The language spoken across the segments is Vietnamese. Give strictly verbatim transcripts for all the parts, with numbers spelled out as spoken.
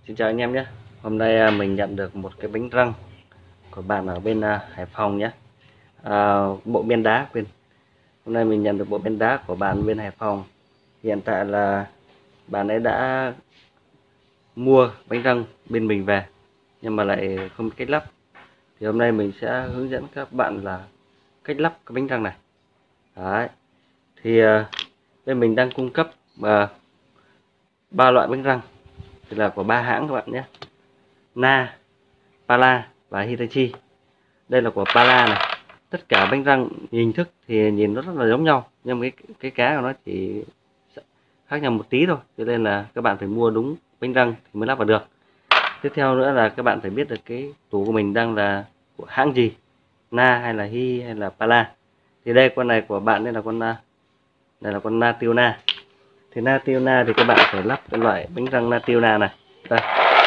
Xin chào anh em nhé. Hôm nay à, mình nhận được một cái bánh răng của bạn ở bên à, Hải Phòng nhé. À, bộ biên đá quên. Hôm nay mình nhận được bộ biên đá của bạn bên Hải Phòng. Hiện tại là bạn ấy đã mua bánh răng bên mình về nhưng mà lại không biết cách lắp. Thì hôm nay mình sẽ hướng dẫn các bạn là cách lắp cái bánh răng này. Đấy. Thì à, bên mình đang cung cấp à, ba loại bánh răng, thì là của ba hãng các bạn nhé. Na, Pala và Hitachi. Đây là của Pala này. Tất cả bánh răng hình thức thì nhìn nó rất là giống nhau, nhưng cái cái cá của nó chỉ khác nhau một tí thôi, cho nên là các bạn phải mua đúng bánh răng thì mới lắp vào được. Tiếp theo nữa là các bạn phải biết được cái tủ của mình đang là của hãng gì, Na hay là Hi hay là Pala. Thì đây, con này của bạn đây là con Na, này là con Nationa. Thì Nationa thì các bạn phải lắp cái loại bánh răng Nationa này. Đây,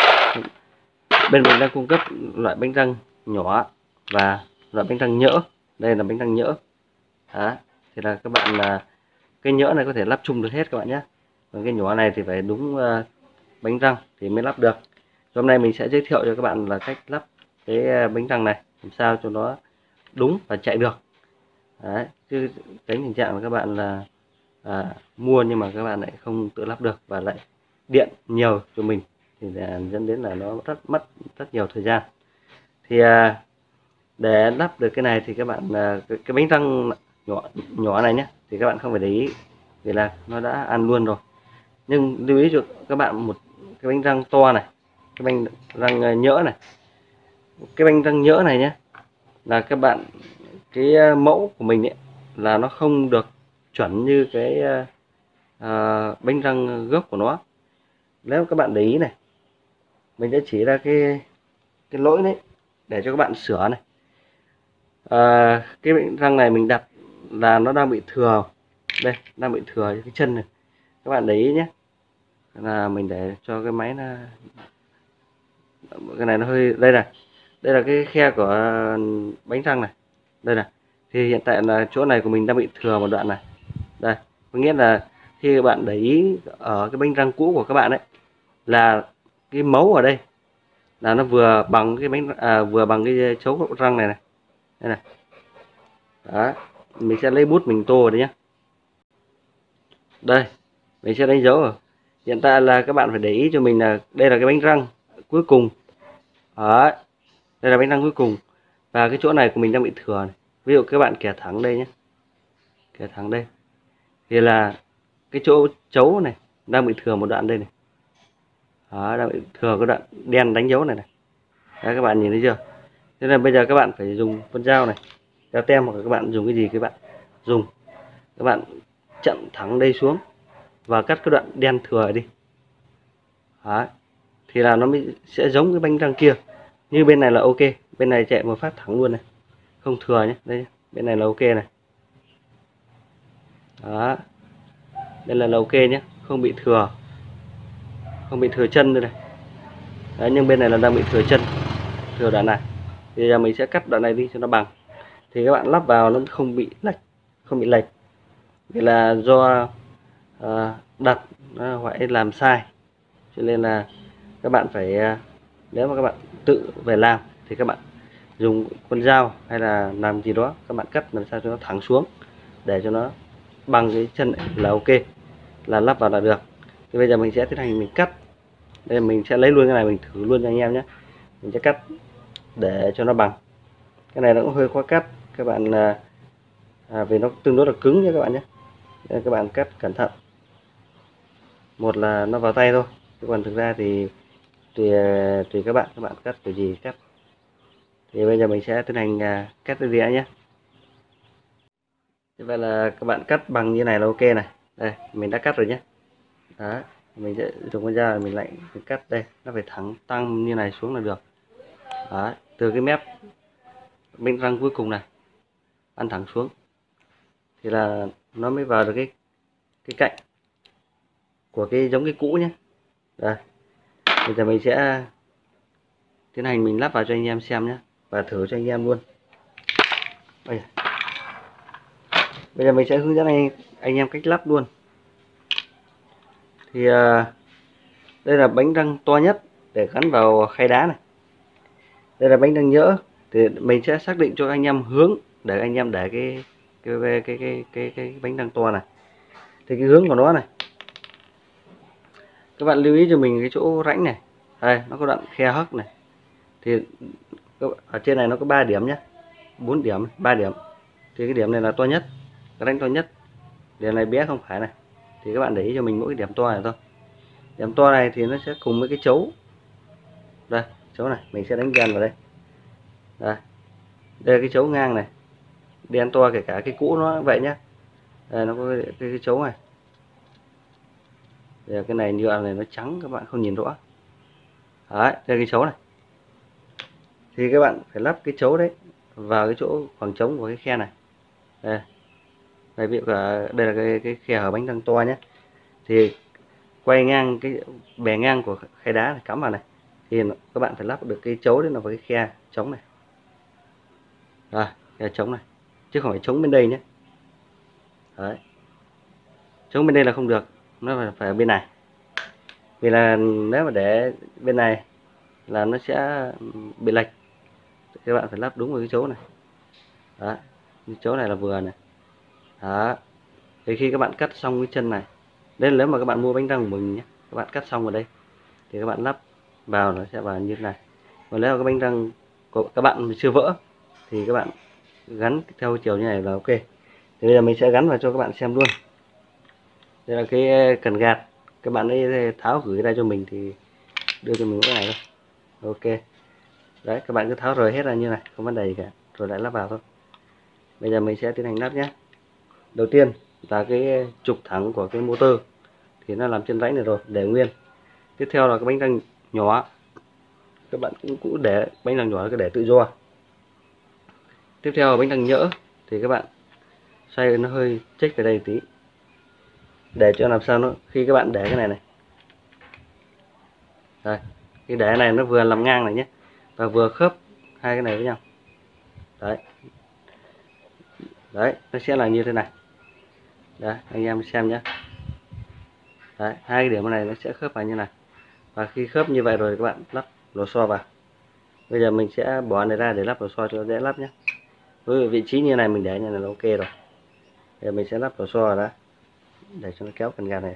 bên mình đang cung cấp loại bánh răng nhỏ và loại bánh răng nhỡ. Đây là bánh răng nhỡ. Đó. Thì là các bạn là cái nhỡ này có thể lắp chung được hết các bạn nhé. Còn cái nhỏ này thì phải đúng uh, bánh răng thì mới lắp được. Hôm nay mình sẽ giới thiệu cho các bạn là cách lắp cái bánh răng này làm sao cho nó đúng và chạy được. Đấy. Chứ tránh tình trạng là các bạn là à, mua nhưng mà các bạn lại không tự lắp được và lại điện nhiều cho mình, thì là dẫn đến là nó rất mất rất nhiều thời gian. Thì à, để lắp được cái này thì các bạn à, cái, cái bánh răng nhỏ nhỏ này nhé, thì các bạn không phải để ý vì là nó đã ăn luôn rồi. Nhưng lưu ý cho các bạn một cái bánh răng to này, cái bánh răng nhỡ này, cái bánh răng nhỡ này nhé, là các bạn cái mẫu của mình ấy là nó không được chuẩn như cái à, bánh răng gốc của nó. Nếu các bạn để ý này, mình sẽ chỉ ra cái cái lỗi đấy để cho các bạn sửa này. À, cái bánh răng này mình đặt là nó đang bị thừa, đây đang bị thừa cái chân này, các bạn để ý nhé. Là mình để cho cái máy nó, cái này nó hơi, đây này, đây là cái khe của bánh răng này, đây này. Thì hiện tại là chỗ này của mình đang bị thừa một đoạn này, đây có nghĩa là khi các bạn để ý ở cái bánh răng cũ của các bạn ấy là cái mấu ở đây là nó vừa bằng cái bánh à, vừa bằng cái chấu răng này này, đây này. Đó, mình sẽ lấy bút mình tô vào đấy nhé. Đây, mình sẽ đánh dấu rồi. Hiện tại là các bạn phải để ý cho mình là đây là cái bánh răng cuối cùng. Đấy, đây là bánh răng cuối cùng và cái chỗ này của mình đang bị thừa này. Ví dụ các bạn kẻ thẳng đây nhé, kẻ thẳng đây thì là cái chỗ chấu này đang bị thừa một đoạn đây này. Đó, đang bị thừa cái đoạn đen đánh dấu này này. Đấy, các bạn nhìn thấy chưa? Thế là bây giờ các bạn phải dùng con dao này, dao tem, hoặc là các bạn dùng cái gì các bạn dùng, các bạn chặn thẳng đây xuống và cắt cái đoạn đen thừa đi. Đấy, thì là nó mới sẽ giống cái bánh răng kia. Như bên này là ok, bên này chạy một phát thẳng luôn này, không thừa nhé. Đây, bên này là ok này. Đó, đây là, là ok nhé, không bị thừa, không bị thừa chân đây này. Đấy, nhưng bên này là đang bị thừa chân, thừa đoạn này. Thì giờ mình sẽ cắt đoạn này đi cho nó bằng. Thì các bạn lắp vào nó không bị lệch, không bị lệch. Vì là do uh, đặt nó phải làm sai, cho nên là các bạn phải uh, nếu mà các bạn tự về làm thì các bạn dùng con dao hay là làm gì đó, các bạn cắt làm sao cho nó thẳng xuống để cho nó bằng cái chân này là ok, là lắp vào là được. Thì bây giờ mình sẽ tiến hành mình cắt. Đây, mình sẽ lấy luôn cái này mình thử luôn cho anh em nhé. Mình sẽ cắt để cho nó bằng. Cái này nó cũng hơi khó cắt các bạn, à, vì nó tương đối là cứng nha các bạn nhé. Nên các bạn cắt cẩn thận, một là nó vào tay thôi, chứ còn thực ra thì tùy tùy các bạn, các bạn cắt kiểu gì cắt. Thì bây giờ mình sẽ tiến hành à, cắt cái dĩa nhé. Như vậy là các bạn cắt bằng như này là ok này. Đây mình đã cắt rồi nhé. Đó, mình sẽ dùng con dao mình lại mình cắt đây, nó phải thẳng tăng như này xuống là được. Đó, từ cái mép bên răng cuối cùng này ăn thẳng xuống thì là nó mới vào được cái cái cạnh của cái giống cái cũ nhé. Đây, bây giờ mình sẽ tiến hành mình lắp vào cho anh em xem nhé, và thử cho anh em luôn. Bây giờ, bây giờ mình sẽ hướng dẫn anh anh em cách lắp luôn. Thì uh, đây là bánh răng to nhất để gắn vào khay đá này. Đây là bánh răng nhỡ, thì mình sẽ xác định cho anh em hướng để anh em để cái cái cái cái cái, cái, cái bánh răng to này. Thì cái hướng của nó này, các bạn lưu ý cho mình cái chỗ rãnh này, đây nó có đoạn khe hốc này, thì ở trên này nó có ba điểm nhé, bốn điểm, ba điểm, thì cái điểm này là to nhất, cái rãnh to nhất, điểm này bé không phải này, thì các bạn để ý cho mình mỗi cái điểm to này thôi. Điểm to này thì nó sẽ cùng với cái chấu, đây chấu này mình sẽ đánh đen vào đây, đây đây là cái chấu ngang này, đen to, kể cả cái cũ nó vậy nhá, đây nó có cái, cái, cái chấu này. Đây, cái này nhựa này nó trắng các bạn không nhìn rõ. Đấy, đây cái chấu này. Thì các bạn phải lắp cái chấu đấy vào cái chỗ khoảng trống của cái khe này. Đây. Đây, ví dụ cả đây là cái cái khe hở bánh răng to nhé. Thì quay ngang cái bề ngang của khay đá này cắm vào này. Thì các bạn phải lắp được cái chấu đấy là vào cái khe trống này. Rồi, khe trống này. Chứ không phải trống bên đây nhé. Đấy. Trống bên đây là không được, nó phải, phải ở bên này. Vì là nếu mà để bên này là nó sẽ bị lệch. Các bạn phải lắp đúng vào cái chỗ này. Đó, cái chỗ này là vừa này. Đó. Thì khi các bạn cắt xong cái chân này, đây nếu mà các bạn mua bánh răng của mình nhé, các bạn cắt xong ở đây thì các bạn lắp vào nó sẽ vào như thế này. Còn nếu mà cái bánh răng của các bạn chưa vỡ thì các bạn gắn theo chiều như này là ok. Thì bây giờ mình sẽ gắn vào cho các bạn xem luôn. Đây là cái cần gạt, các bạn ấy tháo gửi ra cho mình thì đưa cho mình cái này thôi. Ok. Đấy, các bạn cứ tháo rời hết ra như này, không vấn đề gì cả, rồi lại lắp vào thôi. Bây giờ mình sẽ tiến hành lắp nhé. Đầu tiên là cái trục thẳng của cái motor thì nó làm trên rãnh này rồi, để nguyên. Tiếp theo là cái bánh răng nhỏ, các bạn cũng cũng để bánh răng nhỏ, cái để tự do. Tiếp theo là bánh răng nhỡ thì các bạn xoay nó hơi chếch về đây tí, để cho làm sao nó khi các bạn để cái này này, đây cái để này nó vừa làm ngang này nhé, và vừa khớp hai cái này với nhau. Đấy, đấy nó sẽ là như thế này. Đấy, anh em xem nhé. Đấy, hai cái điểm này nó sẽ khớp vào như này, và khi khớp như vậy rồi các bạn lắp lò xo vào. Bây giờ mình sẽ bỏ này ra để lắp lò xo cho dễ lắp nhé. Với vị trí như này mình để như này là ok rồi. Bây giờ mình sẽ lắp lò xo vào đó để cho nó kéo cần gạt này.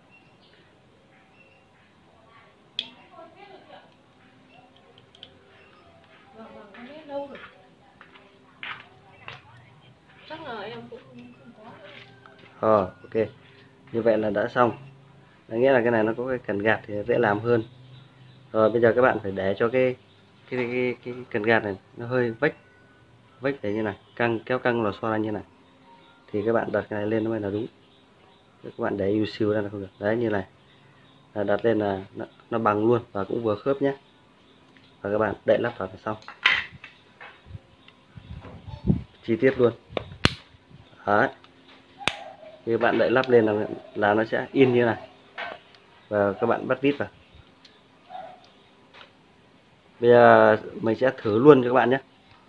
Ờ, ok, như vậy là đã xong. Đó nghĩa là cái này nó có cái cần gạt thì dễ làm hơn. Rồi bây giờ các bạn phải để cho cái cái cái, cái, cái cần gạt này nó hơi vách vách để như này, căng kéo căng lò xo ra như này, thì các bạn đặt cái này lên nó mới là đúng. Các bạn để ưu siêu ra là không được. Đấy, như này là đặt lên là nó, nó bằng luôn và cũng vừa khớp nhé. Và các bạn đậy lắp vào là xong, chi tiết luôn. Đấy, khi các bạn đậy lắp lên là, là nó sẽ in như này, và các bạn bắt vít vào. Bây giờ mình sẽ thử luôn cho các bạn nhé.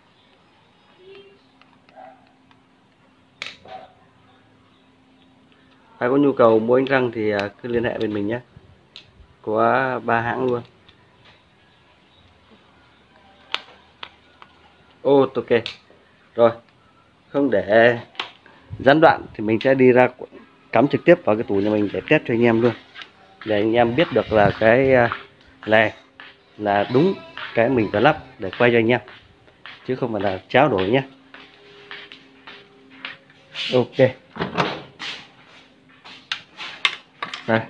Ai có nhu cầu mua bánh răng thì cứ liên hệ bên mình nhé, có ba hãng luôn. Ô, ok rồi, không để gián đoạn thì mình sẽ đi ra cắm trực tiếp vào cái tủ nhà mình để test cho anh em luôn, để anh em biết được là cái này là đúng cái mình phải lắp, để quay cho anh em chứ không phải là tráo đổi nhé. Ok, đây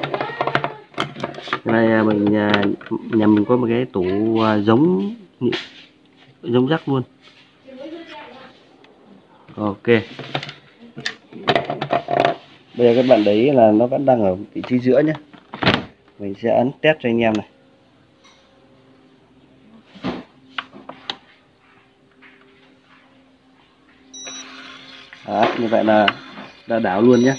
cái này mình nhà mình có một cái tủ giống giống rắc luôn. Ok, bây giờ các bạn đấy là nó vẫn đang ở vị trí giữa nhé, mình sẽ ấn test cho anh em này. Đó, như vậy là đã đảo luôn nhé.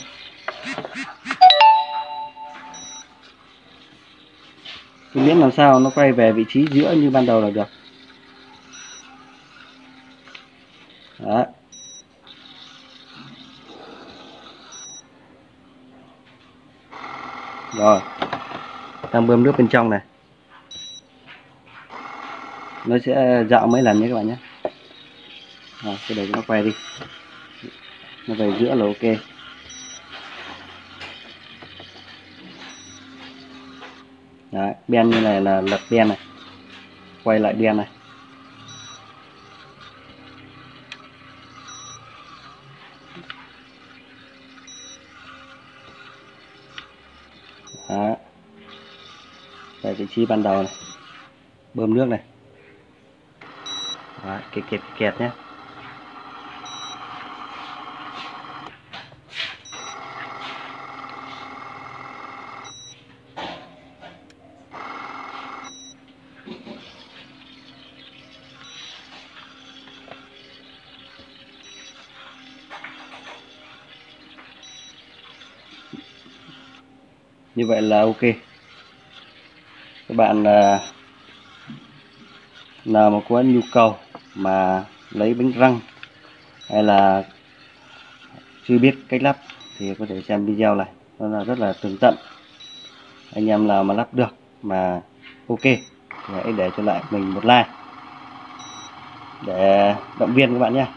Cứ miễn làm sao nó quay về vị trí giữa như ban đầu là được. Đó. Rồi, đang bơm nước bên trong này. nó sẽ dạo mấy lần nhé các bạn nhé. Rồi, cái để cho nó quay đi, nó về giữa là ok. Đấy, ben như này là lật ben này, quay lại ben này. Đó. Về vị trí ban đầu này, bơm nước này. Đó, kẹt kẹt kẹt nhé. Như vậy là ok. Các bạn à, nào mà có nhu cầu mà lấy bánh răng hay là chưa biết cách lắp thì có thể xem video này, nó là rất là tường tận. Anh em nào mà lắp được mà ok thì hãy để cho lại mình một like để động viên các bạn nhé,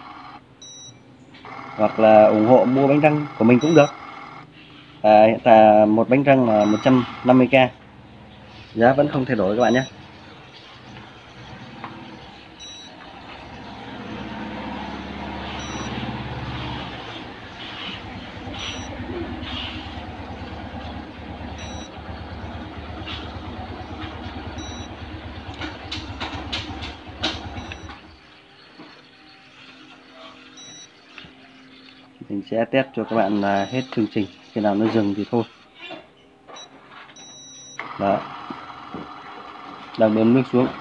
hoặc là ủng hộ mua bánh răng của mình cũng được. À, hiện tại một bánh răng là một trăm năm mươi k, giá vẫn không thay đổi các bạn nhé. Mình sẽ test cho các bạn là hết chương trình, khi nào nó dừng thì thôi. Đó, đang bơm nước xuống.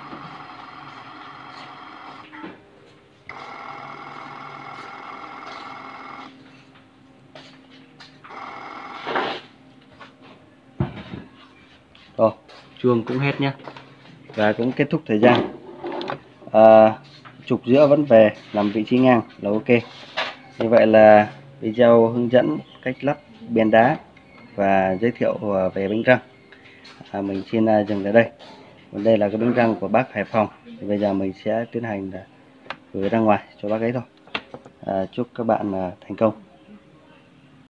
Rồi, chuông cũng hết nhé, và cũng kết thúc thời gian. À, trục giữa vẫn về làm vị trí ngang là ok. Như vậy là video hướng dẫn cách lắp ben đá và giới thiệu về bánh răng à, mình xin dừng tại đây. Còn đây là cái bánh răng của bác Hải Phòng, thì bây giờ mình sẽ tiến hành là gửi ra ngoài cho bác ấy thôi. À, chúc các bạn thành công.